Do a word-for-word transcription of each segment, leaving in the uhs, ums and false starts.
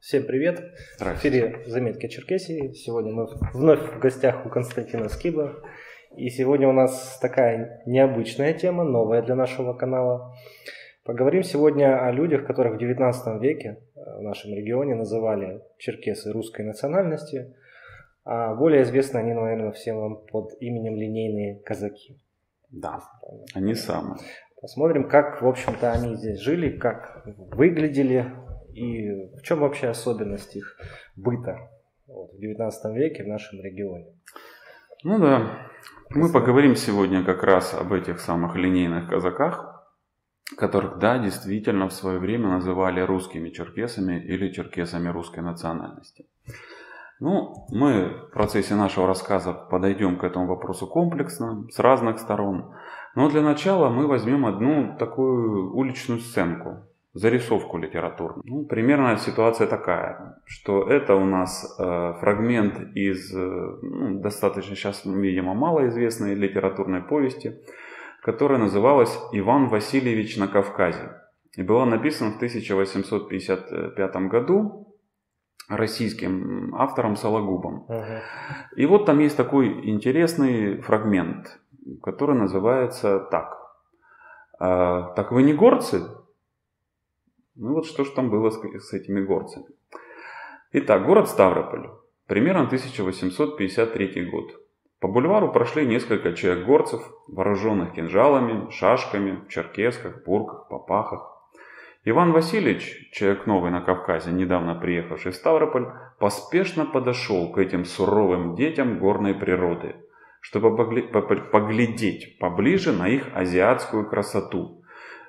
Всем привет! В эфире «Заметки о Черкесии». Сегодня мы вновь в гостях у Константина Скиба. И сегодня у нас такая необычная тема, новая для нашего канала. Поговорим сегодня о людях, которых в девятнадцатом веке в нашем регионе называли черкесы русской национальности. А более известны они, наверное, всем вам под именем линейные казаки. Да, они самые. Посмотрим, как, в общем-то, они здесь жили, как выглядели и в чем вообще особенность их быта вот, в девятнадцатом веке в нашем регионе. Ну да, мы поговорим сегодня как раз об этих самых линейных казаках, которых, да, действительно в свое время называли русскими черкесами или черкесами русской национальности. Ну, мы в процессе нашего рассказа подойдем к этому вопросу комплексно, с разных сторон. Но для начала мы возьмем одну такую уличную сценку, зарисовку литературную. Ну, примерно ситуация такая, что это у нас э, фрагмент из э, ну, достаточно сейчас, видимо, малоизвестной литературной повести, которая называлась «Иван Васильевич на Кавказе». И была написана в тысяча восемьсот пятьдесят пятом году российским автором Сологубом. Uh-huh. И вот там есть такой интересный фрагмент, который называется так. А, «Так вы не горцы?» Ну вот что ж там было с, с этими горцами. Итак, город Ставрополь. Примерно тысяча восемьсот пятьдесят третий год. По бульвару прошли несколько человек горцев, вооруженных кинжалами, шашками, в черкесках, бурках, попахах. Иван Васильевич, человек новый на Кавказе, недавно приехавший в Ставрополь, поспешно подошел к этим суровым детям горной природы, чтобы поглядеть поближе на их азиатскую красоту.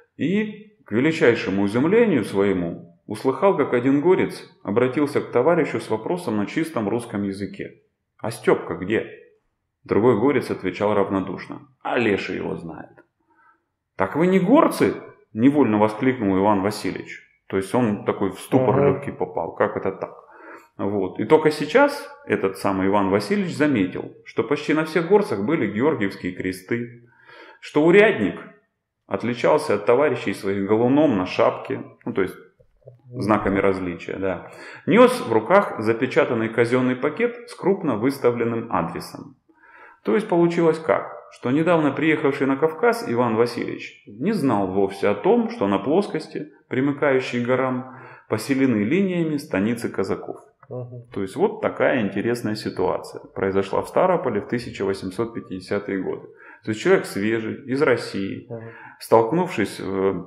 И, к величайшему изумлению своему, услыхал, как один горец обратился к товарищу с вопросом на чистом русском языке. «А Степка где?» Другой горец отвечал равнодушно. «А леший его знает». «Так вы не горцы?» — невольно воскликнул Иван Васильевич. То есть он такой в ступор ага. легкий попал. Как это так? Вот. И только сейчас этот самый Иван Васильевич заметил, что почти на всех горцах были георгиевские кресты, что урядник отличался от товарищей своих галуном на шапке, ну то есть знаками различия, да. Нес в руках запечатанный казенный пакет с крупно выставленным адресом. То есть получилось как? Что недавно приехавший на Кавказ Иван Васильевич не знал вовсе о том, что на плоскости, примыкающей к горам, поселены линиями станицы казаков. Uh-huh. То есть вот такая интересная ситуация произошла в Ставрополе в тысяча восемьсот пятидесятые годы. То есть человек свежий, из России, uh-huh. столкнувшись э,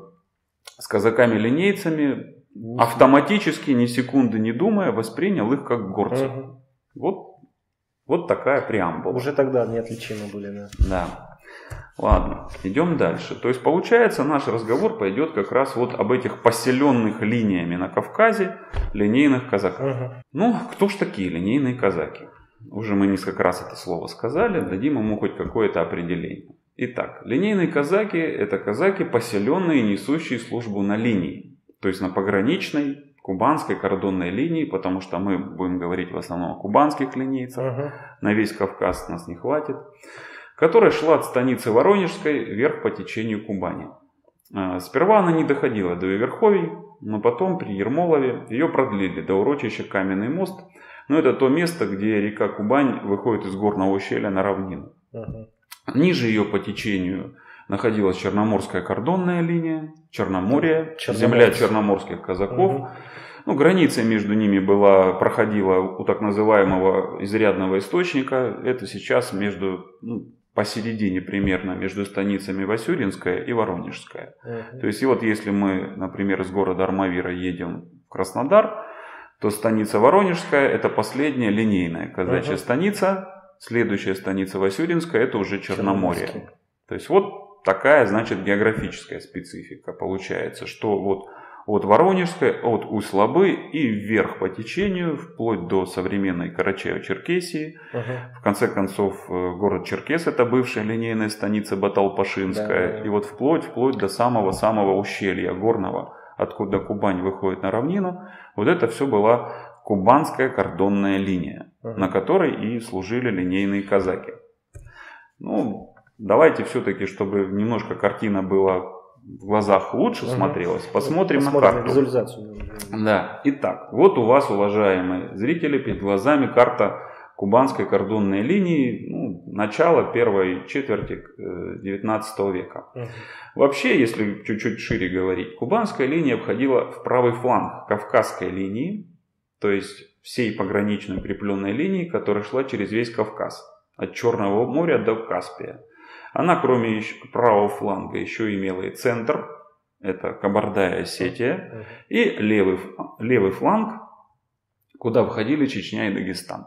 с казаками-линейцами, uh-huh. автоматически, ни секунды не думая, воспринял их как горцев. Uh-huh. Вот. Вот такая преамбула. Уже тогда неотличимы были, да. Да. Ладно, идем дальше. То есть получается, наш разговор пойдет как раз вот об этих поселенных линиями на Кавказе линейных казаках. Угу. Ну, кто ж такие линейные казаки? Уже мы несколько раз это слово сказали, дадим ему хоть какое-то определение. Итак, линейные казаки — это казаки, поселенные, несущие службу на линии. То есть на пограничной, кубанской кордонной линии, потому что мы будем говорить в основном о кубанских линейцах, uh-huh. на весь Кавказ нас не хватит, которая шла от станицы Воронежской вверх по течению Кубани. Сперва она не доходила до Верховий, но потом при Ермолове ее продлили до урочища Каменный мост, но это то место, где река Кубань выходит из горного ущелья на равнину. Uh-huh. Ниже ее по течению находилась Черноморская кордонная линия, Черноморье, земля черноморских казаков. Угу. Ну, граница между ними была, проходила у так называемого изрядного источника. Это сейчас между, ну, посередине примерно, между станицами Васюринская и Воронежская. Угу. То есть, и вот если мы, например, из города Армавира едем в Краснодар, то станица Воронежская — это последняя линейная казачья угу. станица. Следующая станица Васюринская — это уже Черноморье. То есть, вот такая, значит, географическая специфика получается, что вот от Воронежской, от Усть-Лабы и вверх по течению, вплоть до современной Карачаево-Черкесии. Uh-huh. В конце концов, город Черкес — это бывшая линейная станица Баталпашинская. Да. И вот вплоть, вплоть до самого-самого ущелья горного, откуда Кубань выходит на равнину, вот это все была кубанская кордонная линия, uh-huh. на которой и служили линейные казаки. Ну, давайте все-таки, чтобы немножко картина была в глазах лучше угу. смотрелось. Посмотрим, Посмотрим на карту. Визуализацию. Да. Итак, вот у вас, уважаемые зрители, перед глазами карта кубанской кордонной линии, ну, начала первой четверти девятнадцатого века. Угу. Вообще, если чуть-чуть шире говорить, кубанская линия входила в правый фланг Кавказской линии, то есть всей пограничной укрепленной линии, которая шла через весь Кавказ, от Черного моря до Каспия. Она, кроме еще правого фланга, еще имела и центр, это Кабарда и Осетия, и левый, левый фланг, куда входили Чечня и Дагестан.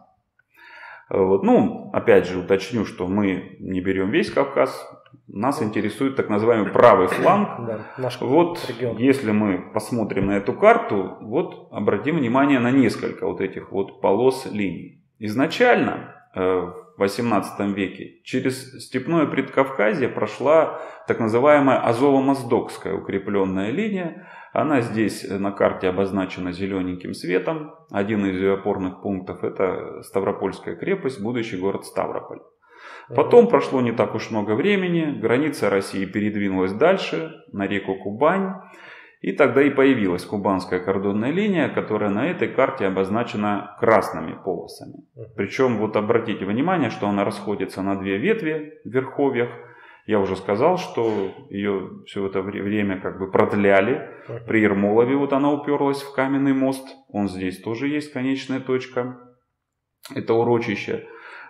Вот. Ну, опять же, уточню, что мы не берем весь Кавказ, нас интересует так называемый правый фланг. Да, вот, регион. Если мы посмотрим на эту карту, вот обратим внимание на несколько вот этих вот полос линий. Изначально в восемнадцатом веке через степное Предкавказье прошла так называемая Азово-Моздокская укрепленная линия. Она здесь на карте обозначена зелененьким цветом. Один из ее опорных пунктов — это Ставропольская крепость, будущий город Ставрополь. Потом прошло не так уж много времени, граница России передвинулась дальше, на реку Кубань. И тогда и появилась кубанская кордонная линия, которая на этой карте обозначена красными полосами. Причем вот обратите внимание, что она расходится на две ветви в верховьях. Я уже сказал, что ее все это время как бы продляли. При Ермолове вот она уперлась в каменный мост. Он здесь тоже есть конечная точка. Это урочище.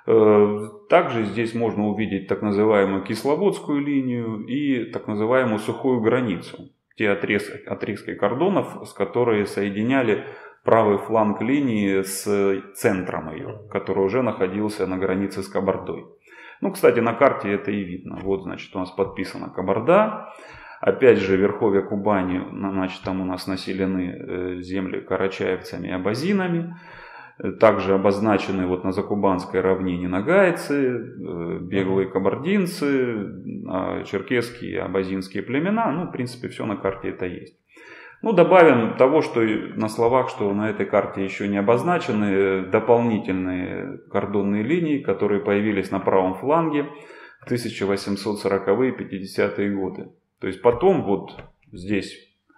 Также здесь можно увидеть так называемую Кисловодскую линию и так называемую сухую границу. Те отрезки, отрезки кордонов, с которые соединяли правый фланг линии с центром ее, который уже находился на границе с Кабардой. Ну, кстати, на карте это и видно. Вот, значит, у нас подписана Кабарда. Опять же, верховья Кубани, значит, там у нас населены земли карачаевцами и абазинами. Также обозначены вот на Закубанской равнине нагайцы, беглые кабардинцы, черкесские и абазинские племена. Ну, в принципе, все на карте это есть. Ну, добавим того, что на словах, что на этой карте еще не обозначены дополнительные кордонные линии, которые появились на правом фланге в тысяча восемьсот сороковые — пятидесятые годы. То есть потом вот здесь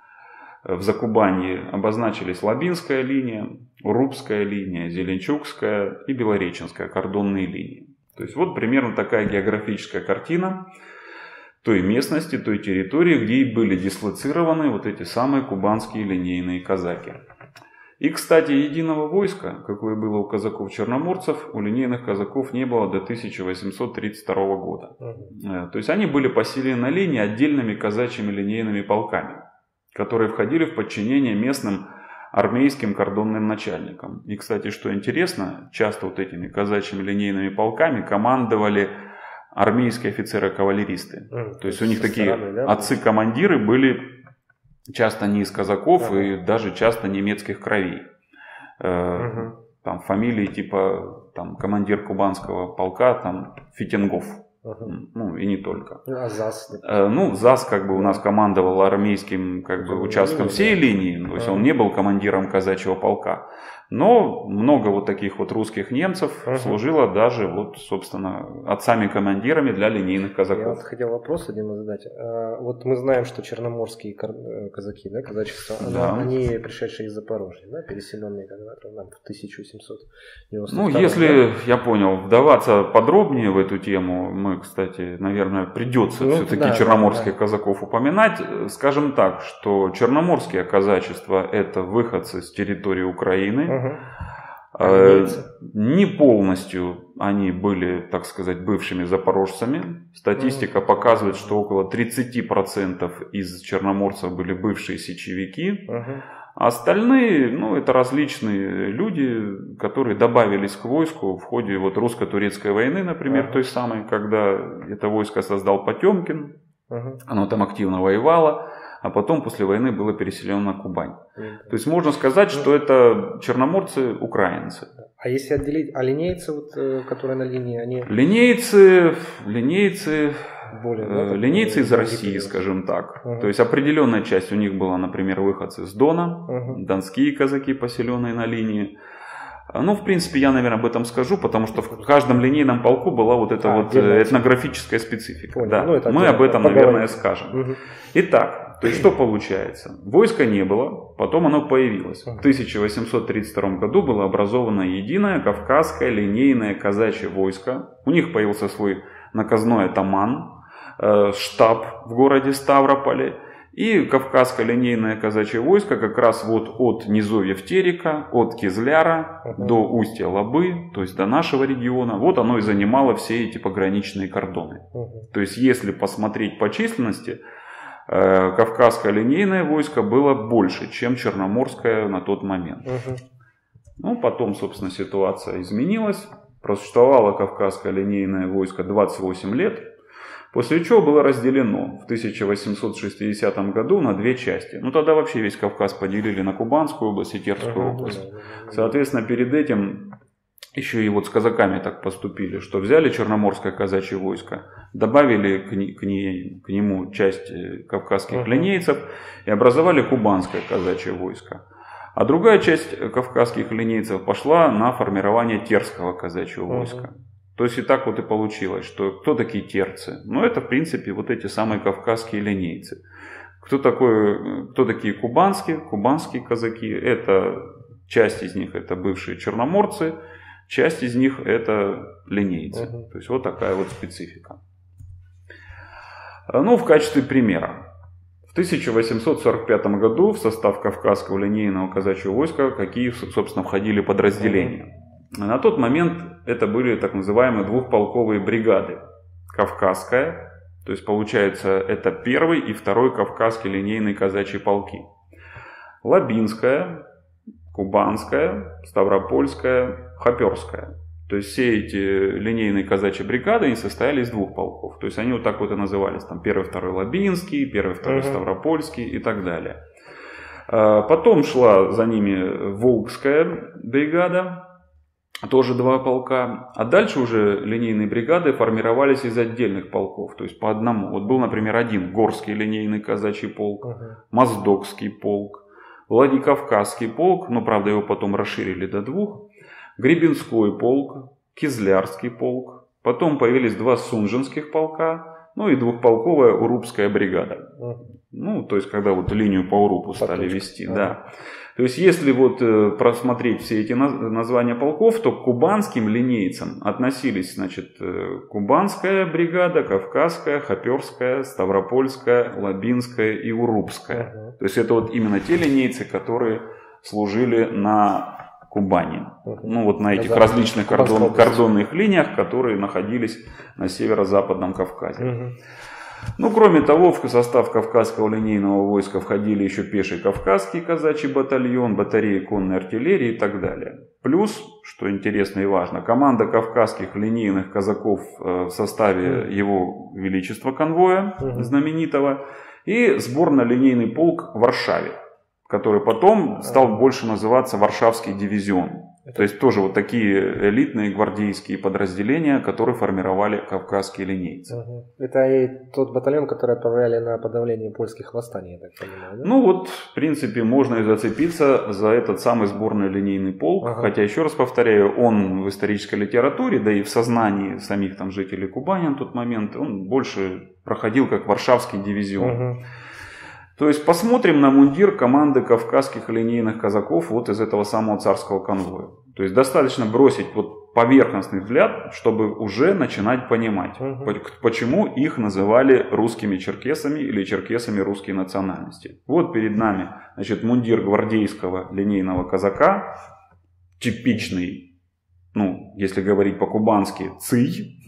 в Закубанье обозначились Лабинская линия, Урупская линия, Зеленчукская и Белореченская кордонные линии. То есть вот примерно такая географическая картина той местности, той территории, где и были дислоцированы вот эти самые кубанские линейные казаки. И, кстати, единого войска, какое было у казаков-черноморцев, у линейных казаков не было до тысяча восемьсот тридцать второго года. Uh-huh. То есть они были поселены на линии отдельными казачьими линейными полками, которые входили в подчинение местным армейским кордонным начальникам. И, кстати, что интересно, часто вот этими казачьими линейными полками командовали армейские офицеры-кавалеристы. Mm, то есть у них такие стороны, да? Отцы-командиры были часто не из казаков uh-huh. и даже часто немецких кровей. Uh-huh. Там фамилии типа там, командир кубанского полка там, Фитингов. Uh-huh. Ну и не только. А ЗАС? Ну, ЗАС как бы у нас командовал армейским как бы, участком всей линии, то есть uh-huh. он не был командиром казачьего полка. Но много вот таких вот русских немцев uh-huh. служило даже вот, собственно, отцами-командирами для линейных казаков. Я вот хотел вопрос один задать. Вот мы знаем, что черноморские казаки, да, казачество, да. они пришедшие из Запорожья, да, переселенные когда-то нам в тысяча семьсот девяносто втором. Ну, если, да? я понял, вдаваться подробнее в эту тему, мы, кстати, наверное, придется ну, все-таки да, черноморских да, да. казаков упоминать. Скажем так, что черноморские казачества — это выходцы с территории Украины. Угу. Не полностью они были, так сказать, бывшими запорожцами. Статистика угу. показывает, что около тридцать процентов из черноморцев были бывшие сечевики. Угу. А остальные, ну, это различные люди, которые добавились к войску в ходе вот русско-турецкой войны, например, угу. той самой, когда это войско создал Потемкин. Угу. Оно там активно воевало. А потом после войны было переселено на Кубань. Mm-hmm. То есть можно сказать, что это черноморцы украинцы. А если отделить, а линейцы, вот, которые на линии, они... Линейцы, линейцы, более, да, линейцы из России, период. Скажем так. Uh-huh. То есть определенная часть у них была, например, выходцы с Дона, uh-huh. донские казаки, поселенные на линии. Ну, в принципе, я, наверное, об этом скажу, потому что в каждом линейном полку была вот эта а, вот этнографическая специфика. Понял. Да. Ну, это мы об этом, поговорим. Наверное, скажем. Угу. Итак, то есть что получается? Войска не было, потом оно появилось. В тысяча восемьсот тридцать втором году было образовано единое Кавказское линейное казачье войско. У них появился свой наказной атаман, э, штаб в городе Ставрополе. И Кавказское линейное казачье войско как раз вот от низовьев Терека, от Кизляра uh-huh. до устья Лабы, то есть до нашего региона, вот оно и занимало все эти пограничные кордоны. Uh-huh. То есть если посмотреть по численности, э, Кавказское линейное войско было больше, чем Черноморское на тот момент. Uh-huh. Ну, потом, собственно, ситуация изменилась. Просуществовало Кавказское линейное войско двадцать восемь лет. После чего было разделено в тысяча восемьсот шестидесятом году на две части. Ну тогда вообще весь Кавказ поделили на Кубанскую область и Терскую область. Соответственно, перед этим еще и вот с казаками так поступили, что взяли Черноморское казачье войско, добавили к, не, к, не, к нему часть кавказских линейцев и образовали Кубанское казачье войско. А другая часть кавказских линейцев пошла на формирование Терского казачьего войска. То есть и так вот и получилось, что кто такие терцы? Ну это в принципе вот эти самые кавказские линейцы. Кто, такой, кто такие кубанские? Кубанские казаки. Это часть из них это бывшие черноморцы, часть из них это линейцы. Uh-huh. То есть вот такая вот специфика. Ну в качестве примера. В тысяча восемьсот сорок пятом году в состав Кавказского линейного казачьего войска какие, собственно, входили подразделения? Uh-huh. На тот момент это были так называемые двухполковые бригады. Кавказская, то есть получается это первый и второй Кавказский линейный казачьи полки. Лабинская, Кубанская, Ставропольская, Хоперская. То есть все эти линейные казачьи бригады, они состояли из двух полков. То есть они вот так вот и назывались. Там первый, второй Лабинский, первый, второй uh-huh. Ставропольский и так далее. Потом шла за ними Волжская бригада. Тоже два полка. А дальше уже линейные бригады формировались из отдельных полков. То есть по одному. Вот был, например, один Горский линейный казачий полк, uh-huh. Моздокский полк, Владикавказский полк, но правда его потом расширили до двух, Гребенской полк, Кизлярский полк. Потом появились два Сунжинских полка, ну и двухполковая Урупская бригада. Uh-huh. Ну, то есть когда вот линию по Урупу стали Поточка. вести. Uh-huh. Да. То есть, если вот э, просмотреть все эти наз- названия полков, то к кубанским линейцам относились, значит, э, Кубанская бригада, Кавказская, Хоперская, Ставропольская, Лабинская и Урупская. Uh-huh. То есть, это вот именно те линейцы, которые служили на Кубани. Uh-huh. Ну, вот на этих uh-huh. различных кордон- кордонных линиях, которые находились на северо-западном Кавказе. Uh-huh. Ну, кроме того, в состав Кавказского линейного войска входили еще пеший Кавказский казачий батальон, батареи конной артиллерии и так далее. Плюс, что интересно и важно, команда кавказских линейных казаков в составе его величества конвоя знаменитого и сборно-линейный полк в Варшаве, который потом стал больше называться Варшавский дивизион. То есть тоже вот такие элитные гвардейские подразделения, которые формировали кавказские линейцы. Угу. Это и тот батальон, который отправляли на подавление польских восстаний, я так понимаю, да? Ну вот, в принципе, можно и зацепиться за этот самый сборный линейный полк. Ага. Хотя, еще раз повторяю, он в исторической литературе, да и в сознании самих там жителей Кубани на тот момент, он больше проходил как Варшавский дивизион. Угу. То есть посмотрим на мундир команды кавказских линейных казаков вот из этого самого царского конвоя. То есть достаточно бросить вот поверхностный взгляд, чтобы уже начинать понимать, угу. почему их называли русскими черкесами или черкесами русской национальности. Вот перед нами, значит, мундир гвардейского линейного казака, типичный. Ну, если говорить по-кубански, цый.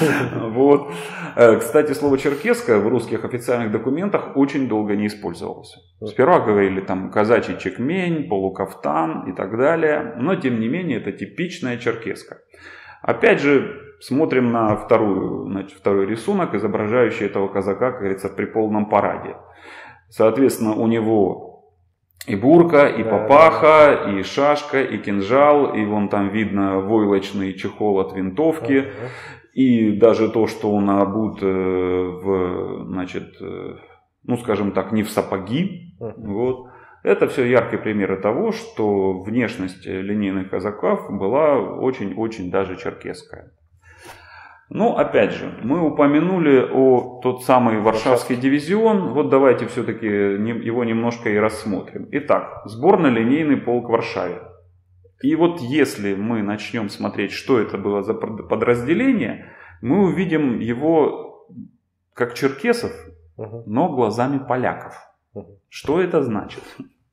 Вот. Кстати, слово черкесское в русских официальных документах очень долго не использовалось. Сперва говорили там казачий чекмень, полукафтан и так далее. Но, тем не менее, это типичная черкеска. Опять же, смотрим на вторую, значит, второй рисунок, изображающий этого казака, как говорится, при полном параде. Соответственно, у него и бурка, и папаха, и шашка, и кинжал, и вон там видно войлочный чехол от винтовки, uh-huh. и даже то, что он обут в, значит, ну скажем так, не в сапоги, uh-huh. вот, Это все яркие примеры того, что внешность линейных казаков была очень-очень даже черкесская. Ну, опять же, мы упомянули о тот самый Варшавский дивизион. Вот давайте все-таки его немножко и рассмотрим. Итак, сборно-линейный полк в Варшаве. И вот если мы начнем смотреть, что это было за подразделение, мы увидим его как черкесов, но глазами поляков. Что это значит?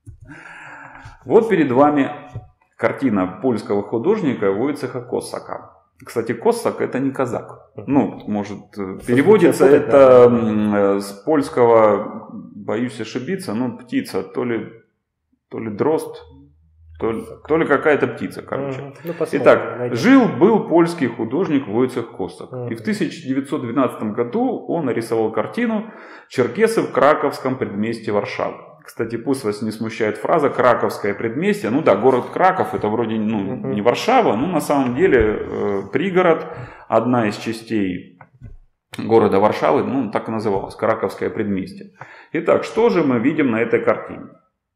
Вот перед вами картина польского художника Войцеха Коссака. Кстати, Коссак это не казак. Ну, может, переводится это с польского, боюсь ошибиться, ну, птица, то ли, то ли дрозд, то ли, то ли какая-то птица, короче. Ну, итак, жил-был польский художник Войцех Коссак. И в тысяча девятьсот двенадцатом году он нарисовал картину «Черкесы в Краковском предместье Варшавы». Кстати, пусть вас не смущает фраза «Краковское предместье». Ну да, город Краков это вроде ну, uh-huh. не Варшава, но на самом деле э, пригород, одна из частей города Варшавы, ну так и называлась, Краковское предместье. Итак, что же мы видим на этой картине?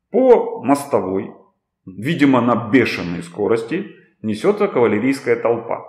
По мостовой, видимо на бешеной скорости, несется кавалерийская толпа,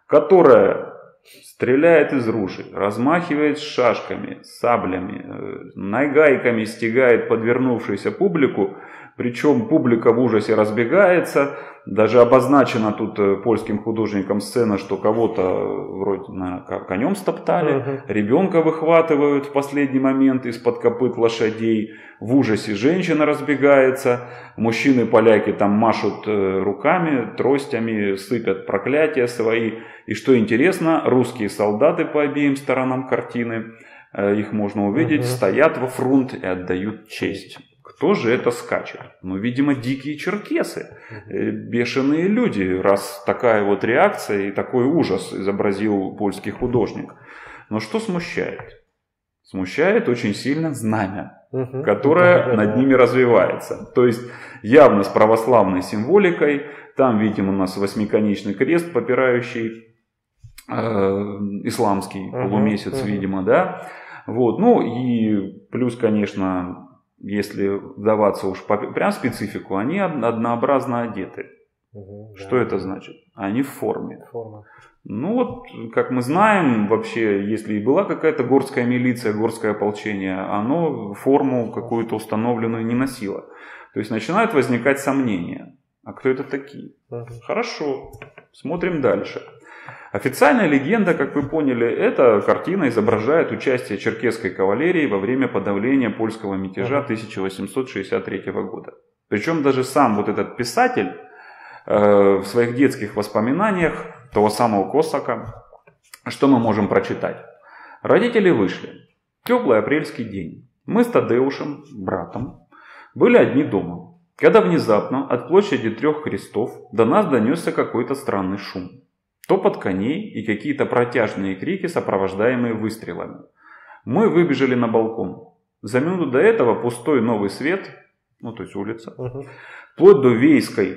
которая стреляет из ружей, размахивает шашками, саблями, нагайками стягает подвернувшуюся публику, причем публика в ужасе разбегается. Даже обозначена тут польским художником сцена, что кого-то вроде наверное, конем стоптали, uh-huh. ребенка выхватывают в последний момент из-под копыт лошадей, в ужасе женщина разбегается, мужчины-поляки там машут руками, тростями, сыпят проклятия свои. И что интересно, русские солдаты по обеим сторонам картины, их можно увидеть, uh-huh. стоят во фронт и отдают честь. Кто же это скачет? Ну, видимо, дикие черкесы, бешеные люди, раз такая вот реакция и такой ужас изобразил польский художник. Но что смущает? Смущает очень сильно знамя, угу. которое угу. над ними развивается. То есть явно с православной символикой. Там, видим, у нас восьмиконечный крест, попирающий э, исламский угу. полумесяц, угу. видимо, да. Вот. Ну и плюс, конечно... Если вдаваться уж по, прям в специфику, они однообразно одеты. Угу, что да. это значит? Они в форме. Форма. Ну вот, как мы знаем, вообще, если и была какая-то горская милиция, горское ополчение, оно форму какую-то установленную не носило. То есть начинают возникать сомнения. А кто это такие? Угу. Хорошо, смотрим дальше. Официальная легенда, как вы поняли, эта картина изображает участие черкесской кавалерии во время подавления польского мятежа тысяча восемьсот шестьдесят третьего года. Причем даже сам вот этот писатель э, в своих детских воспоминаниях того самого Коссака, что мы можем прочитать? Родители вышли. Теплый апрельский день. Мы с Тадеушем, братом, были одни дома, когда внезапно от площади Трех Крестов до нас донесся какой-то странный шум. Топот коней и какие-то протяжные крики, сопровождаемые выстрелами. Мы выбежали на балкон. За минуту до этого пустой Новый Свет, ну то есть улица, uh-huh. вплоть до Вейской,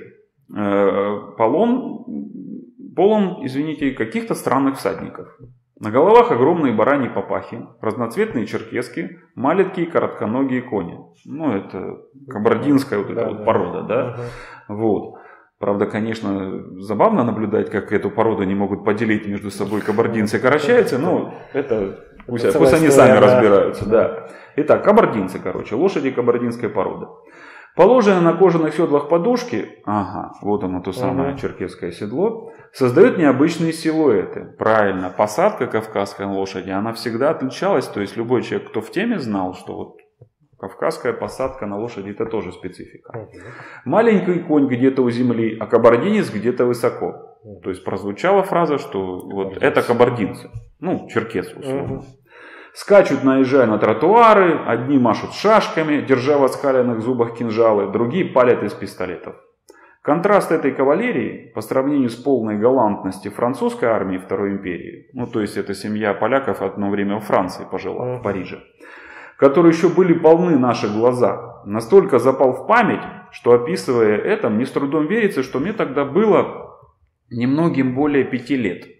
э, полон, полон, извините, каких-то странных всадников. На головах огромные бараньи папахи, разноцветные черкески, маленькие коротконогие кони. Ну это кабардинская вот эта да, вот да. порода, да? Uh-huh. Вот. Правда, конечно, забавно наблюдать, как эту породу не могут поделить между собой кабардинцы и карачаевцы, но это пусть, это пусть они сами да. разбираются. Да. Итак, кабардинцы, короче, лошади кабардинской породы. Положенные на кожаных седлах подушки, ага, вот оно то самое ага. черкесское седло, создают необычные силуэты. Правильно, посадка кавказской лошади, она всегда отличалась, то есть любой человек, кто в теме, знал, что вот кавказская посадка на лошади это тоже специфика. Okay. Маленький конь где-то у земли, а кабардинец где-то высоко. Okay. То есть прозвучала фраза, что вот это кабардинцы. Ну, черкесы условно. Uh-huh. Скачут, наезжая на тротуары, одни машут шашками, держа в оскаленных зубах кинжалы, другие палят из пистолетов. Контраст этой кавалерии по сравнению с полной галантностью французской армии Второй империи, ну то есть эта семья поляков одно время во Франции пожила, uh-huh. в Париже, которые еще были полны наши глаза, настолько запал в память, что описывая это, мне с трудом верится, что мне тогда было немногим более пяти лет.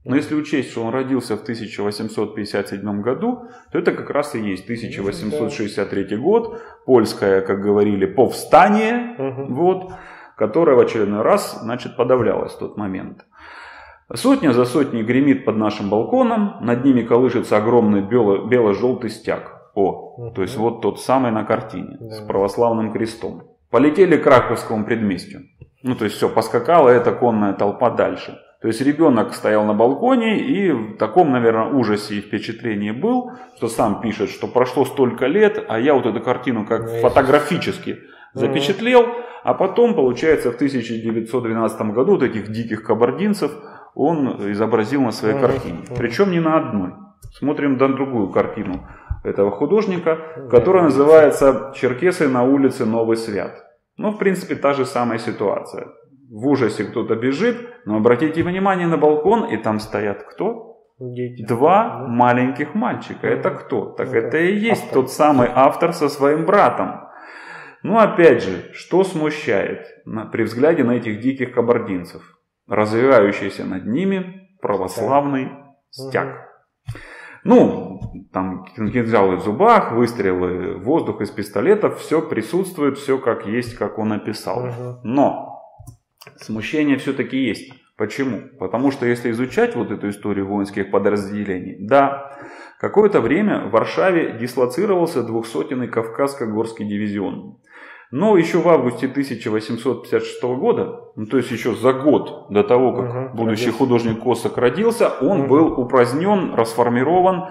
Но если учесть, что он родился в тысяча восемьсот пятьдесят седьмом году, то это как раз и есть тысяча восемьсот шестьдесят третий год, польское, как говорили, повстание, угу. вот, которое в очередной раз, значит, подавлялось в тот момент. Сотня за сотней гремит под нашим балконом, над ними колышется огромный бело- бело-желтый стяг. О, угу. то есть вот тот самый на картине, да. с православным крестом. Полетели к Краковскому предместью. Ну, то есть все, поскакала эта конная толпа дальше. То есть ребенок стоял на балконе и в таком, наверное, ужасе и впечатлении был, что сам пишет, что прошло столько лет, а я вот эту картину как фотографически запечатлел, а потом, получается, в тысяча девятьсот двенадцатом году вот этих диких кабардинцев он изобразил на своей картине. Причем не на одной. Смотрим на другую картину этого художника, которая называется «Черкесы на улице Новый Свят». Ну, в принципе, та же самая ситуация. В ужасе кто-то бежит, но обратите внимание на балкон, и там стоят кто? Дети. Два да. маленьких мальчика. Это кто? Так это, это и есть автор. Тот самый автор со своим братом. Ну, опять же, что смущает при взгляде на этих диких кабардинцев? Развивающийся над ними православный да. стяг. Угу. Ну, там кинжалы в зубах, выстрелы в воздух из пистолетов, все присутствует, все как есть, как он описал. Угу. Но смущение все-таки есть. Почему? Потому что если изучать вот эту историю воинских подразделений, да, какое-то время в Варшаве дислоцировался двухсотенный Кавказско-Горский дивизион. Но еще в августе тысяча восемьсот пятьдесят шестого года, ну, то есть еще за год до того, как угу, будущий родился. художник Косак родился, он угу. был упразднен, расформирован,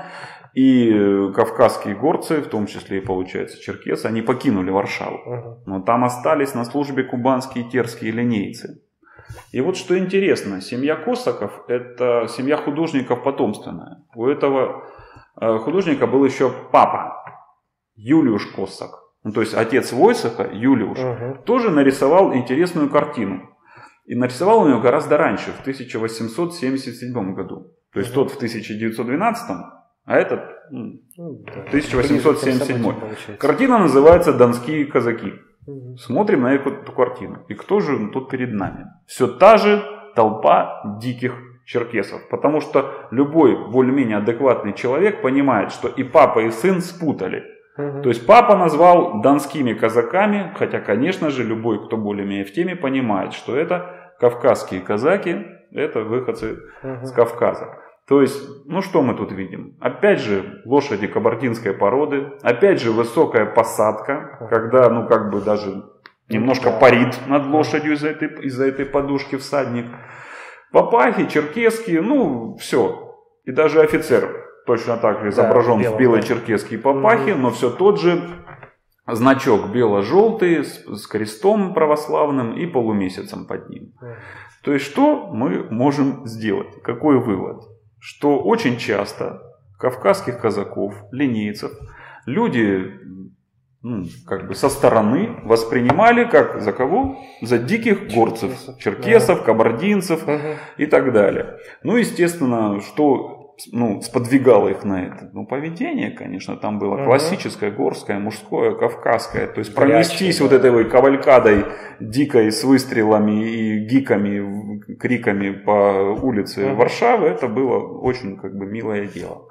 и кавказские горцы, в том числе и, получается, черкесы, они покинули Варшаву. Угу. Но там остались на службе кубанские и терские линейцы. И вот что интересно, семья Косаков – это семья художников потомственная. У этого художника был еще папа, Юлиуш Косак. Ну, то есть отец Войцеха, Юлиуш, угу. тоже нарисовал интересную картину. И нарисовал он ее гораздо раньше, в тысяча восемьсот семьдесят седьмом году. То есть угу. тот в тысяча девятьсот двенадцатом, а этот ну, да. тысяча восемьсот семьдесят седьмой. Картина называется «Донские казаки». Угу. Смотрим на эту, эту картину. И кто же тут перед нами? Все та же толпа диких черкесов. Потому что любой более-менее адекватный человек понимает, что и папа, и сын спутали. Угу. То есть папа назвал донскими казаками, хотя, конечно же, любой, кто более-менее в теме, понимает, что это кавказские казаки, это выходцы угу. с Кавказа. То есть, ну что мы тут видим? Опять же, лошади кабардинской породы, опять же, высокая посадка, когда, ну, как бы даже немножко парит над лошадью из-за этой, из-за этой подушки всадник. Папахи, черкесские, ну, все. И даже офицер точно так же изображен да, в белой да. черкесской папахе, mm-hmm. но все тот же значок бело-желтый с, с крестом православным и полумесяцем под ним. Mm-hmm. То есть, что мы можем сделать? Какой вывод? Что очень часто кавказских казаков, линейцев, люди ну, как бы со стороны воспринимали как за кого? За диких горцев, черкесов, кабардинцев uh-huh. и так далее. Ну, естественно, что ну, сподвигало их на это? Ну, поведение, конечно, там было uh-huh. классическое, горское, мужское, кавказское. То есть пронестись вот этой кавалькадой дикой с выстрелами и гиками, криками по улице uh-huh. Варшавы, это было очень как бы милое дело.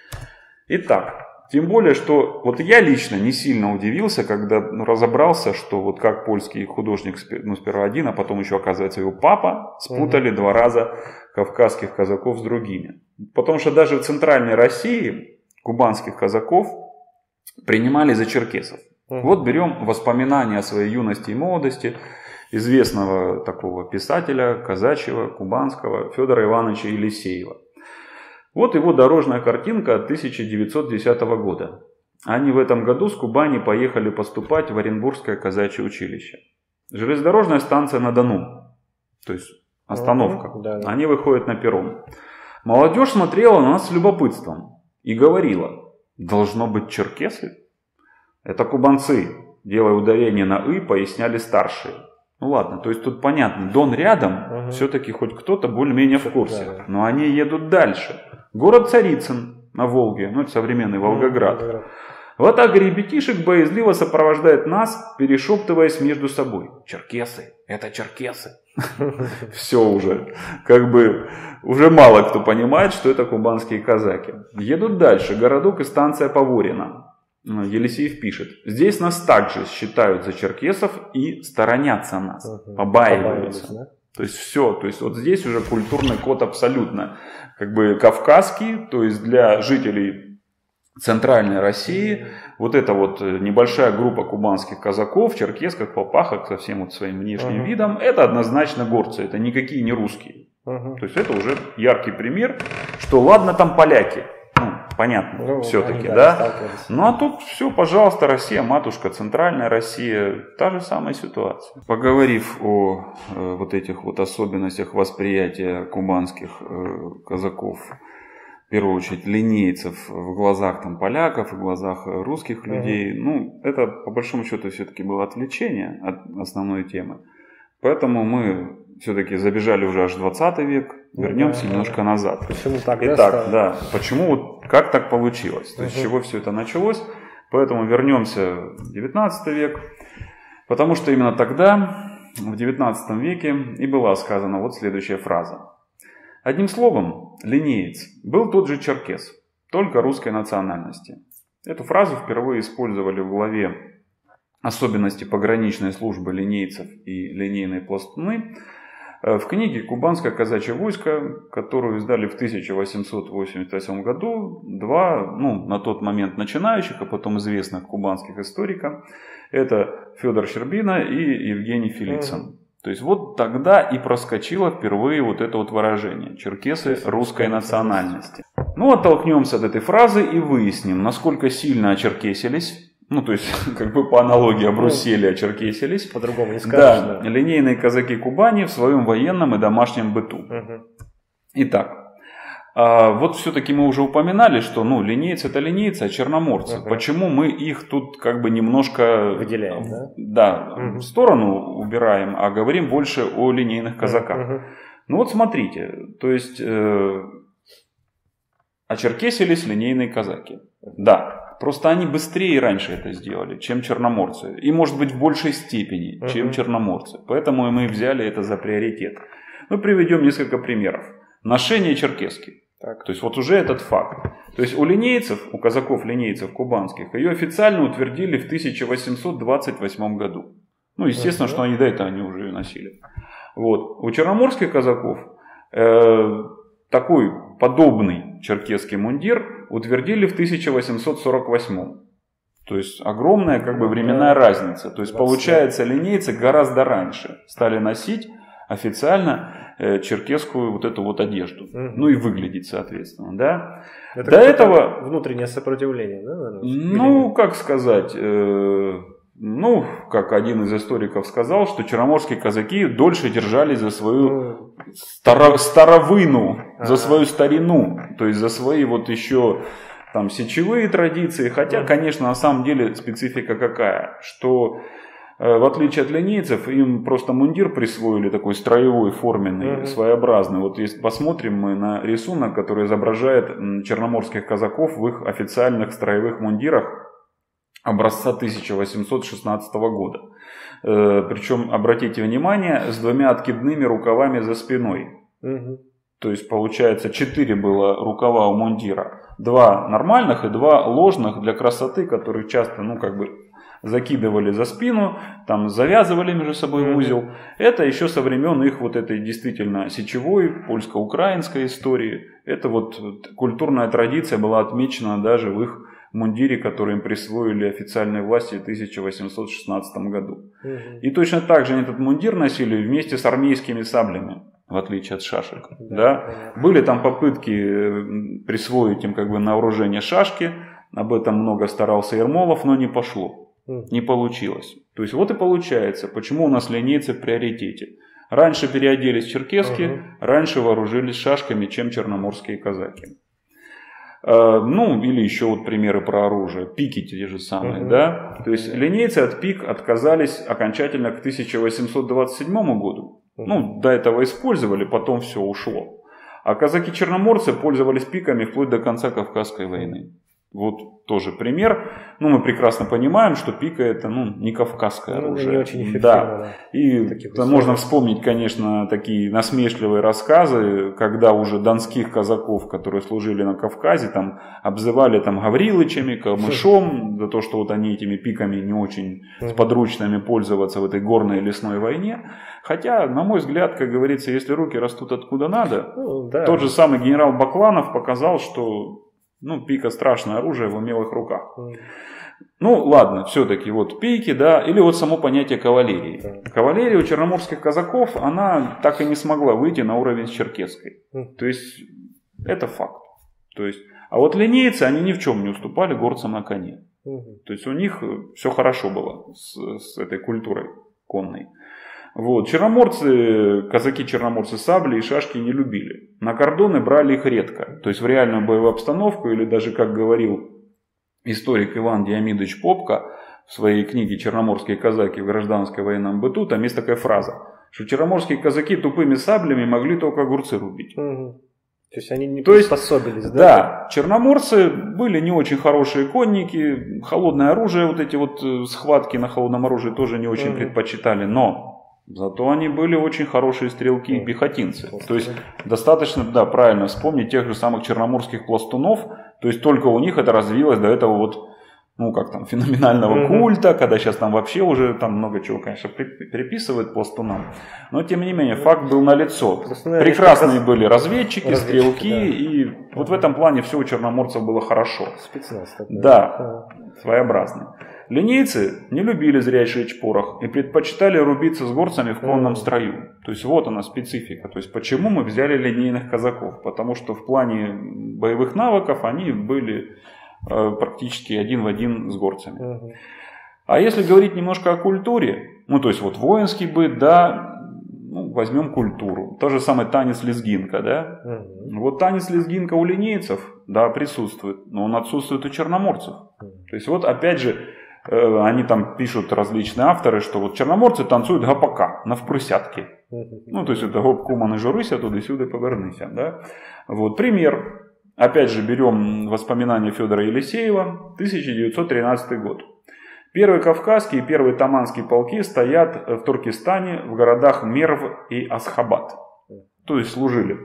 Итак, тем более, что вот я лично не сильно удивился, когда ну, разобрался, что вот как польский художник, ну сперва один, а потом еще, оказывается, его папа, спутали uh-huh. два раза кавказских казаков с другими. Потому что даже в центральной России кубанских казаков принимали за черкесов. Uh-huh. Вот берем воспоминания о своей юности и молодости известного такого писателя казачьего, кубанского Федора Ивановича Елисеева. Вот его дорожная картинка от тысяча девятьсот десятого года. Они в этом году с Кубани поехали поступать в Оренбургское казачье училище. Железнодорожная станция на Дону. То есть остановка. Mm-hmm, да, да. Они выходят на перрон. Молодежь смотрела на нас с любопытством и говорила: должно быть черкесы? Это кубанцы. Делая ударение на «ы», поясняли старшие. Ну ладно, то есть тут понятно, Дон рядом, угу. все-таки хоть кто-то более-менее в курсе. Да, да. Но они едут дальше. Город Царицын на Волге, ну это современный Волгоград. Угу, вот так ребятишек боязливо сопровождает нас, перешептываясь между собой. Черкесы, это черкесы. Все уже. Как бы уже мало кто понимает, что это кубанские казаки. Едут дальше. Городок и станция Поворино. Елисеев пишет. Здесь нас также считают за черкесов и сторонятся нас. Угу. Побаиваются. Да? То есть все. То есть вот здесь уже культурный код абсолютно как бы кавказский. То есть для жителей Центральной России вот эта вот небольшая группа кубанских казаков в черкесках, попахах со всем вот своим внешним uh-huh. видом, это однозначно горцы, это никакие не русские. Uh-huh. То есть это уже яркий пример, что ладно там поляки, ну, понятно, ну, все-таки, да. Ну а тут все, пожалуйста, Россия, матушка, Центральная Россия, та же самая ситуация. Поговорив о э, вот этих вот особенностях восприятия кубанских э, казаков, в первую очередь линейцев в глазах там поляков, в глазах русских людей. Mm-hmm. Ну, это по большому счету все-таки было отвлечение от основной темы. Поэтому мы все-таки забежали уже аж в двадцатый век, вернемся mm-hmm. немножко назад. Почему так? Итак, да, почему, вот как так получилось? То есть, mm-hmm. с чего все это началось? Поэтому вернемся в девятнадцатый век. Потому что именно тогда, в девятнадцатом веке, и была сказана вот следующая фраза. Одним словом, линеец был тот же черкес, только русской национальности. Эту фразу впервые использовали в главе «Особенности пограничной службы линейцев и линейные пластуны» в книге «Кубанское казачье войско», которую издали в тысяча восемьсот восемьдесят восьмом году два, ну, на тот момент начинающих, а потом известных кубанских историка. Это Федор Щербина и Евгений Фелицын. То есть вот тогда и проскочило впервые вот это вот выражение «черкесы русской национальности». Ну, оттолкнемся от этой фразы и выясним, насколько сильно очеркесились, ну, то есть, как бы по аналогии обрусели, очеркесились. По-другому не скажешь. Да, да, линейные казаки Кубани в своем военном и домашнем быту. Угу. Итак, а вот все-таки мы уже упоминали, что, ну, линейцы это линейцы, а черноморцы. Угу. Почему мы их тут как бы немножко выделяем, да? Да, угу. в сторону убираем, а говорим больше о линейных казаках. Угу. Ну вот смотрите, то есть э, очеркесились линейные казаки. Да, просто они быстрее и раньше это сделали, чем черноморцы. И может быть в большей степени, угу. чем черноморцы. Поэтому мы взяли это за приоритет. Мы приведем несколько примеров. Ношение черкески. Так. То есть вот уже этот факт. То есть у линейцев, у казаков-линейцев кубанских, ее официально утвердили в тысяча восемьсот двадцать восьмом году. Ну, естественно, uh-huh. что они до этого они уже ее носили. Вот. У черноморских казаков э, такой подобный черкесский мундир утвердили в тысяча восемьсот сорок восьмом. То есть огромная как бы временная uh-huh. разница. То есть получается, линейцы гораздо раньше стали носить официально черкесскую вот эту вот одежду. Угу. Ну и выглядеть, соответственно, да. Это до этого внутреннее сопротивление, да, наверное? Ну, как сказать, э, ну, как один из историков сказал, что черноморские казаки дольше держались за свою ну, старо, старовину, ага. за свою старину, то есть за свои вот еще там сечевые традиции. Хотя, ага. конечно, на самом деле специфика какая, что в отличие от линейцев, им просто мундир присвоили такой строевой, форменный, mm-hmm. своеобразный. Вот если посмотрим мы на рисунок, который изображает черноморских казаков в их официальных строевых мундирах образца тысяча восемьсот шестнадцатого года. Причем, обратите внимание, с двумя откидными рукавами за спиной. Mm-hmm. То есть, получается, четыре было рукава у мундира. Два нормальных и два ложных для красоты, которые часто, ну, как бы... закидывали за спину, там завязывали между собой в узел. Это еще со времен их вот этой действительно сечевой, польско-украинской истории. Это вот культурная традиция была отмечена даже в их мундире, который им присвоили официальной власти в тысяча восемьсот шестнадцатом году. Угу. И точно так же они этот мундир носили вместе с армейскими саблями, в отличие от шашек. Да, да? Были там попытки присвоить им как бы на вооружение шашки, об этом много старался Ермолов, но не пошло. Не получилось. То есть вот и получается, почему у нас линейцы в приоритете. Раньше переоделись в черкески, uh-huh. раньше вооружились шашками, чем черноморские казаки. А, ну, или еще вот примеры про оружие. Пики те же самые, uh-huh. да. То есть линейцы от пик отказались окончательно к тысяча восемьсот двадцать седьмому году. Uh-huh. Ну, до этого использовали, потом все ушло. А казаки-черноморцы пользовались пиками вплоть до конца Кавказской войны. Вот тоже пример. Ну, мы прекрасно понимаем, что пика это ну, не кавказское ну, оружие. Не очень эффективно. Да. И можно вспомнить, конечно, такие насмешливые рассказы, когда уже донских казаков, которые служили на Кавказе, там обзывали там Гаврилычами, камышом, за то, что вот они этими пиками не очень сподручными пользоваться в этой горной лесной войне. Хотя, на мой взгляд, как говорится, если руки растут откуда надо, ну, да. Тот же самый генерал Бакланов показал, что ну, пика страшное оружие в умелых руках. Mm. Ну, ладно, все-таки вот пики, да, или вот само понятие кавалерии. Mm. Кавалерия у черноморских казаков, она так и не смогла выйти на уровень с черкесской. Mm. То есть, это факт. То есть, а вот линейцы, они ни в чем не уступали горцам на коне. Mm. То есть, у них все хорошо было с, с этой культурой конной. Вот. Черноморцы, казаки-черноморцы сабли и шашки не любили. На кордоны брали их редко. То есть в реальную боевую обстановку, или даже, как говорил историк Иван Диамидович Попко в своей книге «Черноморские казаки в гражданско-военном быту», там есть такая фраза, что черноморские казаки тупыми саблями могли только огурцы рубить. Угу. То есть они не То приспособились, есть, да? Да, черноморцы были не очень хорошие конники, холодное оружие, вот эти вот схватки на холодном оружии тоже не очень угу. предпочитали, но... Зато они были очень хорошие стрелки и пехотинцы. То есть достаточно, да, правильно вспомнить тех же самых черноморских пластунов. То есть только у них это развилось до этого вот, ну как там, феноменального mm-hmm. культа, когда сейчас там вообще уже там много чего, конечно, приписывают пластунам. Но тем не менее, факт был налицо. Прекрасные были разведчики, разведчики стрелки, да. И mm-hmm. вот в этом плане все у черноморцев было хорошо. Спецназ такой. Да, mm-hmm. своеобразный. Линейцы не любили зря жечь порох и предпочитали рубиться с горцами в конном строю. То есть вот она специфика. То есть почему мы взяли линейных казаков? Потому что в плане боевых навыков они были э, практически один в один с горцами. Uh-huh. А если говорить немножко о культуре, ну то есть вот воинский быт, да, ну, возьмем культуру. Тот же самый танец лезгинка, да. Uh-huh. Вот танец лезгинка у линейцев, да, присутствует, но он отсутствует у черноморцев. Uh-huh. То есть вот опять же, они там пишут различные авторы, что вот черноморцы танцуют гапака на впрысятке. Ну, то есть это гоп куман и журыся, туди-сюди повернися. Да? Вот пример. Опять же берем воспоминания Федора Елисеева, тысяча девятьсот тринадцатый год. Первый Кавказский и первый Таманский полки стоят в Туркестане в городах Мерв и Асхабад. То есть служили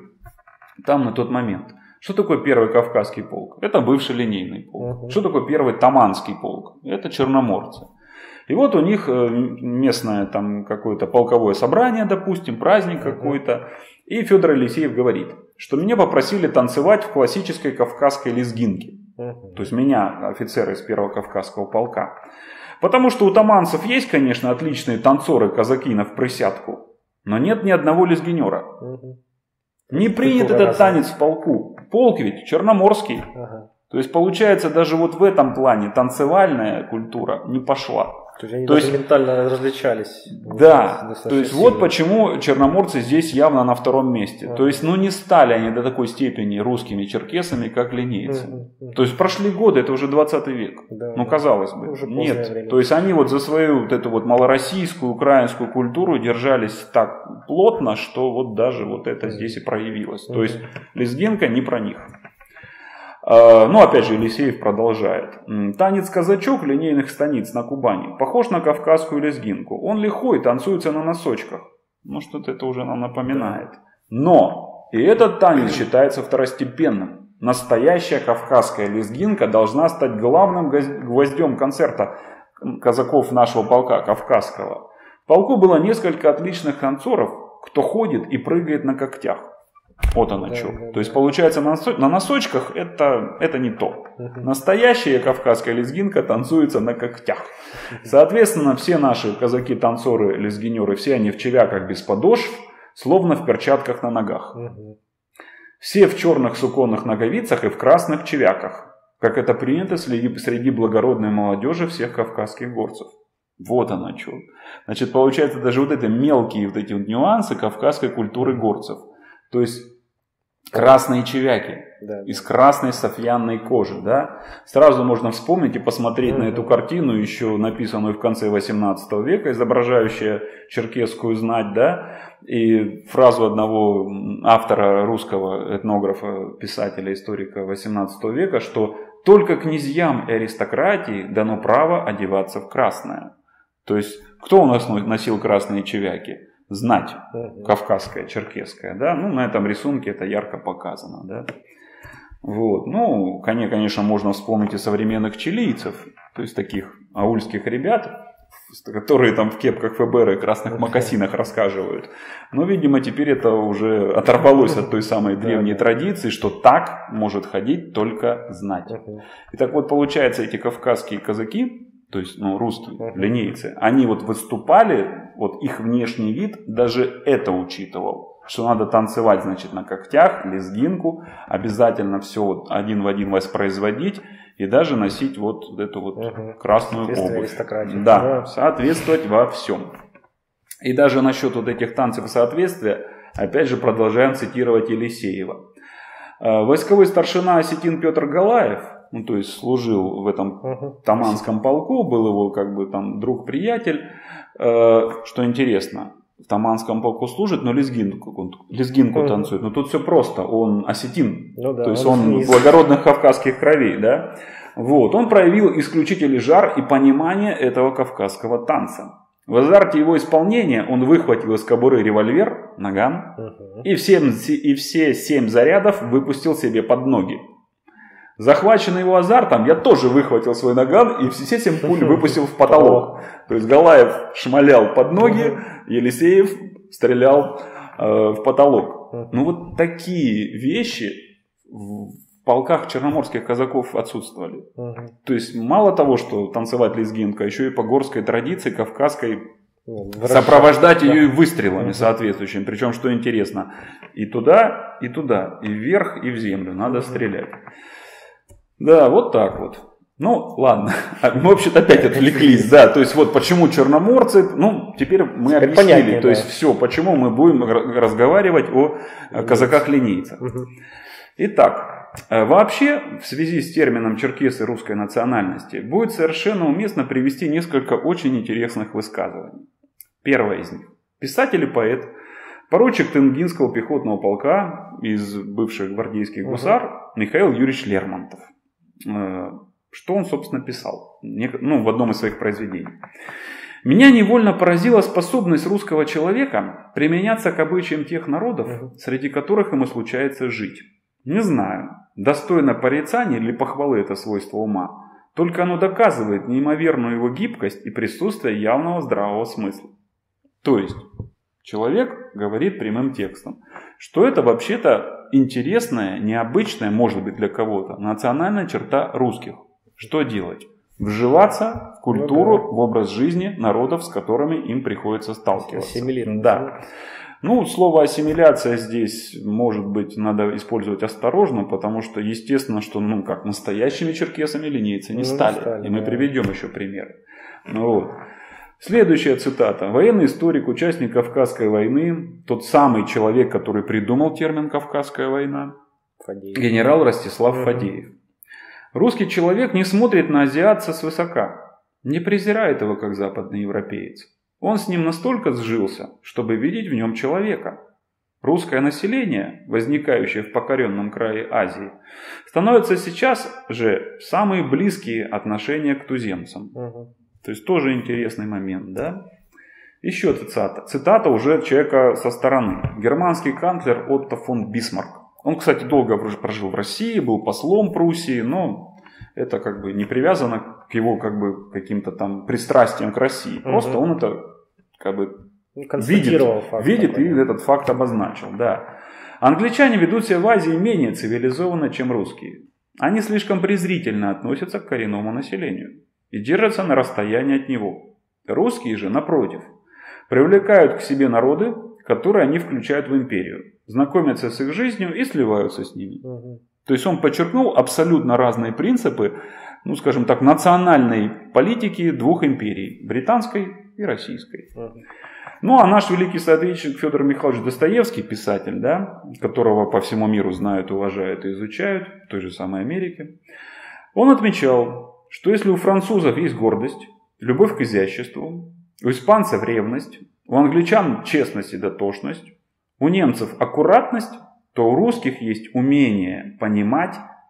там на тот момент. Что такое первый Кавказский полк? Это бывший линейный полк. Uh-huh. Что такое первый Таманский полк? Это черноморцы. И вот у них местное там какое-то полковое собрание, допустим, праздник uh-huh. какой-то. И Федор Елисеев говорит, что меня попросили танцевать в классической кавказской лезгинке. Uh-huh. То есть меня, офицеры из первого Кавказского полка. Потому что у таманцев есть, конечно, отличные танцоры, казаки на впрысятку, но нет ни одного лезгинера. Uh-huh. Не принят этот раза. танец в полку. Полк ведь черноморский. Ага. То есть получается даже вот в этом плане танцевальная культура не пошла. То есть они то даже есть, ментально различались. Да, то есть сильно. Вот почему черноморцы здесь явно на втором месте. Ага. То есть ну не стали они до такой степени русскими черкесами, как линейцы. Ага. То есть прошли годы, это уже двадцатый век. Да, ну казалось бы. Уже нет. Время. То есть они вот за свою вот эту вот малороссийскую, украинскую культуру держались так плотно, что вот даже вот это ага. здесь и проявилось. Ага. То есть лезгинка не про них. Ну, опять же, Елисеев продолжает. Танец казачок линейных станиц на Кубани похож на кавказскую лезгинку. Он лихой, танцуется на носочках. Ну, что-то это уже нам напоминает. Но и этот танец считается второстепенным. Настоящая кавказская лезгинка должна стать главным гвоздем концерта казаков нашего полка кавказского. В полку было несколько отличных танцоров, кто ходит и прыгает на когтях. Вот оно да, что. Да, То есть, получается, на носочках это, это не то. Uh-huh. Настоящая кавказская лезгинка танцуется на когтях. Соответственно, все наши казаки-танцоры, лезгинеры, все они в чевяках без подошв, словно в перчатках на ногах. Uh-huh. Все в черных суконных ноговицах и в красных чевяках, как это принято среди, среди благородной молодежи всех кавказских горцев. Вот оно что. Значит, получается, даже вот эти мелкие вот эти вот нюансы кавказской культуры горцев. То есть красные чевяки да. из красной софьянной кожи. Да? Сразу можно вспомнить и посмотреть mm-hmm. на эту картину, еще написанную в конце восемнадцатого века, изображающую черкесскую знать. Да? И фразу одного автора, русского этнографа, писателя, историка восемнадцатого века, что только князьям и аристократии дано право одеваться в красное. То есть, кто у нас носил красные чевяки? Знать, кавказская, черкесская, да, ну, на этом рисунке это ярко показано, да. Вот, ну, конечно, можно вспомнить и современных чилийцев, то есть таких аульских ребят, которые там в кепках ФБР и красных мокасинах рассказывают. Но, видимо, теперь это уже оторвалось от той самой древней традиции, что так может ходить только знать. И так вот, получается, эти кавказские казаки, то есть, ну, русские, uh-huh. линейцы, они вот выступали, вот их внешний вид даже это учитывал, что надо танцевать, значит, на когтях, лезгинку, обязательно все вот один в один воспроизводить и даже носить вот эту вот uh-huh. красную обувь. Да, да, соответствовать во всем. И даже насчет вот этих танцев соответствия, опять же, продолжаем цитировать Елисеева. Войсковой старшина осетин Петр Галаев, ну, то есть служил в этом uh-huh. Таманском полку, был его как бы там друг-приятель. Э, что интересно, в Таманском полку служит, но лезгинку, лезгинку uh-huh. танцует. Но тут все просто, он осетин, ну, да, то есть он, он благородных кавказских кровей, да. Вот, он проявил исключительный жар и понимание этого кавказского танца. В азарте его исполнения он выхватил из кобуры револьвер, наган, uh-huh. и, все, и все семь зарядов выпустил себе под ноги. Захваченный его азартом, я тоже выхватил свой наган и все семь пуль выпустил в потолок. То есть Галаев шмалял под ноги, Елисеев стрелял э, в потолок. Ну вот такие вещи в полках черноморских казаков отсутствовали. То есть мало того, что танцевать лезгинку, а еще и по горской традиции кавказской сопровождать ее и выстрелами соответствующими. Причем, что интересно, и туда, и туда, и вверх, и в землю надо стрелять. Да, вот так вот. Ну, ладно. Мы вообще-то опять отвлеклись. Да, то есть вот почему черноморцы. Ну, теперь мы теперь объяснили. Понятнее, то есть да. все, почему мы будем разговаривать о казаках-линейцах. Итак, вообще в связи с термином черкесы русской национальности будет совершенно уместно привести несколько очень интересных высказываний. Первое из них. Писатель и поэт, поручик Тенгинского пехотного полка из бывших гвардейских гусар угу. Михаил Юрьевич Лермонтов. Что он, собственно, писал, ну, в одном из своих произведений. «Меня невольно поразила способность русского человека применяться к обычаям тех народов, среди которых ему случается жить. Не знаю, достойно порицания или похвалы это свойство ума, только оно доказывает неимоверную его гибкость и присутствие явного здравого смысла». То есть, человек говорит прямым текстом, что это вообще-то интересная, необычная, может быть для кого-то, национальная черта русских. Что делать? Вживаться в культуру, ну, да. в образ жизни народов, с которыми им приходится сталкиваться. Ассимилировать. Да. Ну, слово ассимиляция здесь, может быть, надо использовать осторожно, потому что, естественно, что, ну, как настоящими черкесами линейцы не ну, стали. Не стали. И мы да. приведем еще примеры. Ну, вот. Следующая цитата. Военный историк, участник Кавказской войны, тот самый человек, который придумал термин «Кавказская война», Фадеев. Генерал Ростислав угу. Фадеев. Русский человек не смотрит на азиатца свысока, не презирает его как западный европеец. Он с ним настолько сжился, чтобы видеть в нем человека. Русское население, возникающее в покоренном крае Азии, становится сейчас же самые близкие отношения к туземцам. Угу. То есть тоже интересный момент, да? Еще цитата. Цитата уже человека со стороны. Германский канцлер Отто фон Бисмарк. Он, кстати, долго прожил в России, был послом Пруссии, но это как бы не привязано к его как бы каким-то там пристрастиям к России. Просто угу. он это как бы видит, факт, видит и этот факт обозначил. Да. Англичане ведут себя в Азии менее цивилизованно, чем русские. Они слишком презрительно относятся к коренному населению и держатся на расстоянии от него. Русские же, напротив, привлекают к себе народы, которые они включают в империю, знакомятся с их жизнью и сливаются с ними. Угу. То есть он подчеркнул абсолютно разные принципы, ну скажем так, национальной политики двух империй, британской и российской. Угу. Ну а наш великий соотечественник Федор Михайлович Достоевский, писатель, да, которого по всему миру знают, уважают и изучают, в той же самой Америке, он отмечал, что если у французов есть гордость, любовь к изяществу, у испанцев ревность, у англичан честность и дотошность, у немцев аккуратность, то у русских есть умение понимать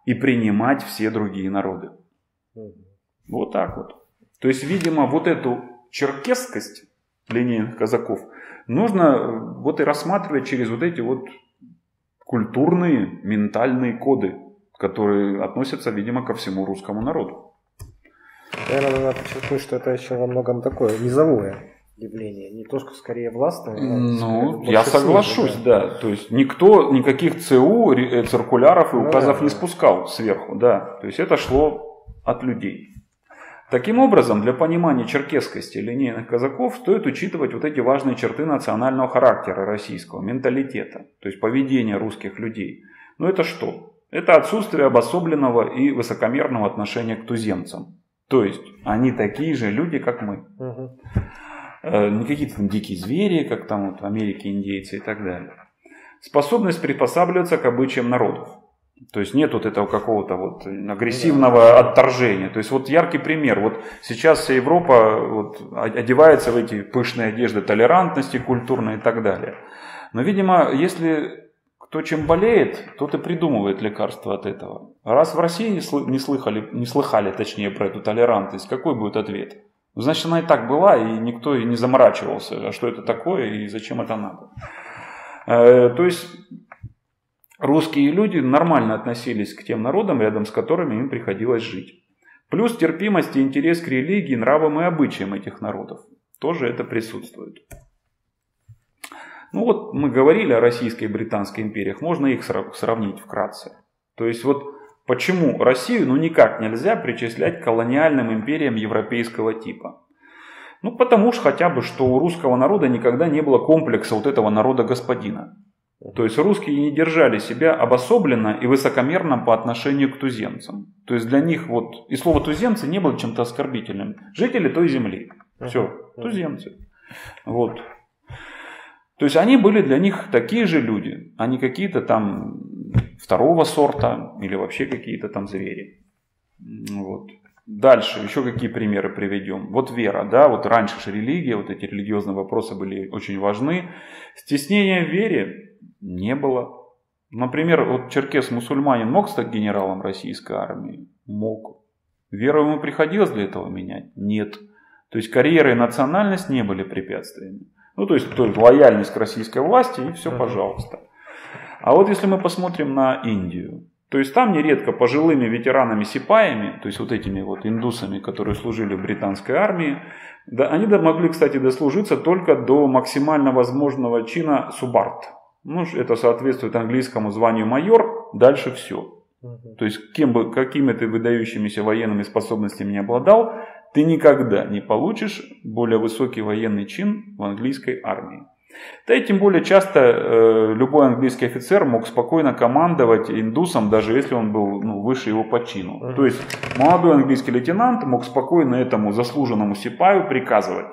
и принимать все другие народы. Вот так вот. То есть, видимо, вот эту черкесскость линейных казаков нужно вот и рассматривать через вот эти вот культурные, ментальные коды, которые относятся, видимо, ко всему русскому народу. Наверное, надо подчеркнуть, что это еще во многом такое низовое явление, не то, что скорее властное. Ну, я соглашусь, да. да. То есть никто никаких ЦУ, циркуляров и указов ну, да, не спускал сверху, да. То есть это шло от людей. Таким образом, для понимания черкесскости линейных казаков стоит учитывать вот эти важные черты национального характера российского, менталитета, то есть поведения русских людей. Но это что? Это отсутствие обособленного и высокомерного отношения к туземцам. То есть они такие же люди, как мы. Угу. Не какие-то там дикие звери, как там вот в Америке индейцы и так далее. Способность приспосабливаться к обычаям народов. То есть нет вот этого какого-то вот агрессивного отторжения. То есть вот яркий пример. Вот сейчас вся Европа вот одевается в эти пышные одежды толерантности культурной и так далее. Но, видимо, если кто чем болеет, тот и придумывает лекарства от этого. Раз в России не, слы- не, слыхали, не слыхали, точнее, про эту толерантность, какой будет ответ? Значит, она и так была, и никто и не заморачивался, а что это такое и зачем это надо. Э, то есть русские люди нормально относились к тем народам, рядом с которыми им приходилось жить. Плюс терпимость и интерес к религии, нравам и обычаям этих народов. Тоже это присутствует. Ну вот мы говорили о Российской и Британской империях, можно их сравнить вкратце. То есть вот почему Россию ну никак нельзя причислять к колониальным империям европейского типа? Ну потому что хотя бы, что у русского народа никогда не было комплекса вот этого народа-господина. То есть русские не держали себя обособленно и высокомерно по отношению к туземцам. То есть для них вот и слово туземцы не было чем-то оскорбительным. Жители той земли. Все, туземцы. Вот. То есть они были для них такие же люди, а не какие-то там второго сорта или вообще какие-то там звери. Вот. Дальше еще какие примеры приведем. Вот вера, да, вот раньше же религия, вот эти религиозные вопросы были очень важны. Стеснения в вере не было. Например, вот черкес-мусульманин мог стать генералом российской армии? Мог. Веру ему приходилось для этого менять? Нет. То есть карьера и национальность не были препятствиями. Ну, то есть, то есть лояльность к российской власти и все, пожалуйста. А вот если мы посмотрим на Индию, то есть там нередко пожилыми ветеранами-сипаями, то есть вот этими вот индусами, которые служили в британской армии, да, они могли, кстати, дослужиться только до максимально возможного чина субарт. Ну, это соответствует английскому званию майор, дальше все. Uh-huh. То есть кем бы, какими ты выдающимися военными способностями не обладал, ты никогда не получишь более высокий военный чин в английской армии. Да и тем более часто э, любой английский офицер мог спокойно командовать индусом, даже если он был ну, выше его по чину. Uh-huh. То есть молодой английский лейтенант мог спокойно этому заслуженному сипаю приказывать.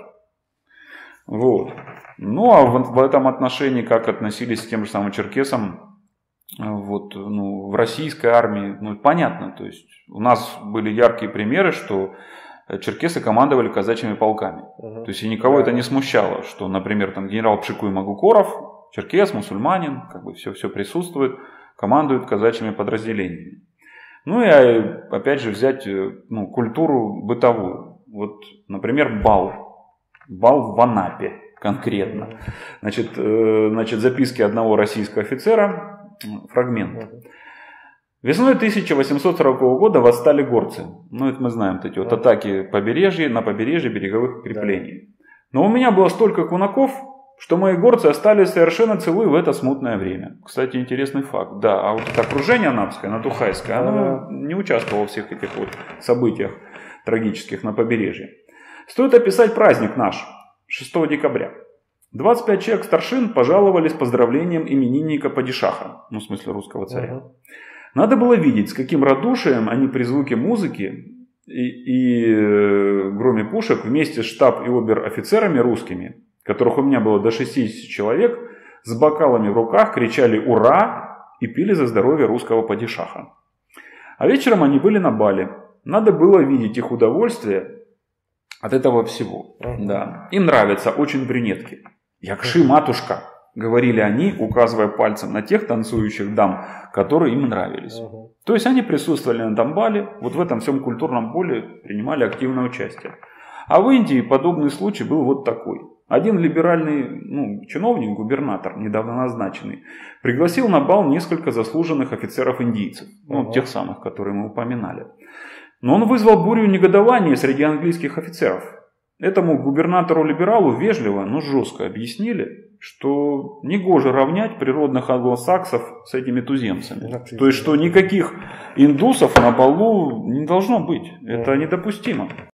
Вот. Ну а в, в этом отношении как относились к тем же самым черкесам вот, ну, в российской армии, ну понятно. То есть у нас были яркие примеры, что черкесы командовали казачьими полками. Угу. То есть и никого да. это не смущало, что, например, там генерал Пшикуй Магукоров, черкес, мусульманин, как бы все, все присутствует, командует казачьими подразделениями. Ну и опять же взять ну, культуру бытовую. Вот, например, бал. Бал в Анапе конкретно. Угу. Значит, э, значит, записки одного российского офицера, фрагмент. Угу. Весной тысяча восемьсот сорокового года восстали горцы. Ну, это мы знаем, вот эти вот атаки побережья, на побережье береговых укреплений. Да. Но у меня было столько кунаков, что мои горцы остались совершенно целы в это смутное время. Кстати, интересный факт. Да, а вот это окружение анапское, Натухайское, оно не участвовало во всех этих вот событиях трагических на побережье. Стоит описать праздник наш, шестого декабря. двадцать пять человек старшин пожаловали с поздравлением именинника падишаха, ну, в смысле русского царя. Uh-huh. Надо было видеть, с каким радушием они при звуке музыки и, и э, громе пушек вместе с штаб- и обер-офицерами русскими, которых у меня было до шестидесяти человек, с бокалами в руках кричали «Ура!» и пили за здоровье русского падишаха. А вечером они были на бале. Надо было видеть их удовольствие от этого всего. Uh-huh. Да. Им нравятся очень брюнетки. «Якши, матушка!» — говорили они, указывая пальцем на тех танцующих дам, которые им нравились. Uh-huh. То есть они присутствовали на Дамбале, вот в этом всем культурном поле принимали активное участие. А в Индии подобный случай был вот такой. Один либеральный ну, чиновник, губернатор, недавно назначенный, пригласил на бал несколько заслуженных офицеров-индийцев, ну, uh-huh. тех самых, которые мы упоминали. Но он вызвал бурю негодования среди английских офицеров. Этому губернатору-либералу вежливо, но жестко объяснили, что негоже равнять природных англосаксов с этими туземцами. Uh-huh. То есть, что никаких индусов на балу не должно быть. Это uh-huh. недопустимо.